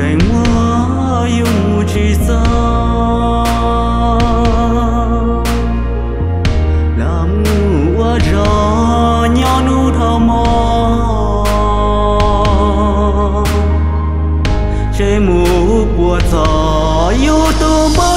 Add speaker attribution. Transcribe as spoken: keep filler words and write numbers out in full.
Speaker 1: chạy mua dùng chỉ xa làm ngu qua gió nhỏ nu thao mò chạy mua của gió yêu tu mơ